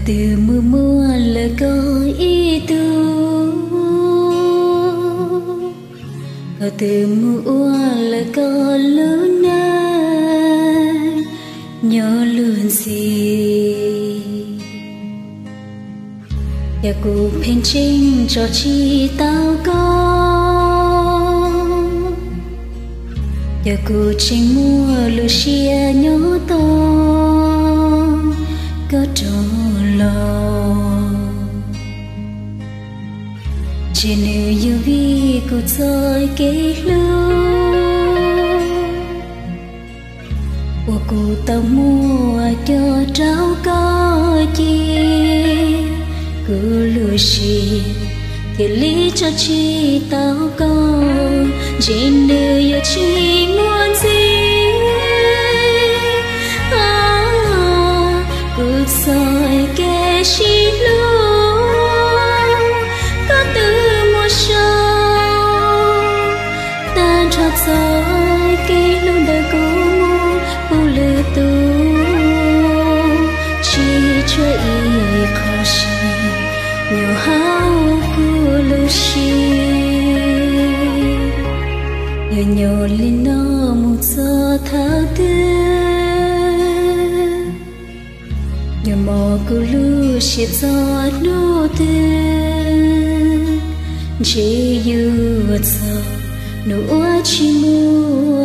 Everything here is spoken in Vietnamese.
từ mưa mưa lời có ý tu có từ mưa lời có lớn nay nhớ luôn gì ya cô phen chinh cho chi tao có ya cô chinh mua lu xia nhớ to có trò lo chỉ nếu yêu vì cô chơi cái lưu của cô tao mua cho trao có chi cứ lùi xì thì lý cho chi tao có chỉ nếu yêu chi muốn gì cứ soi kẻ chi lưu có từ mùa sau tan trọc soi kẻ luôn đời cô lừa tu chỉ cho ý khó xì nhiều hao của lưu xì nhiều lên nó một giờ thao nhiều mò cô lưu xếp gió nô tư chỉ yêu giờ nụ chỉ mua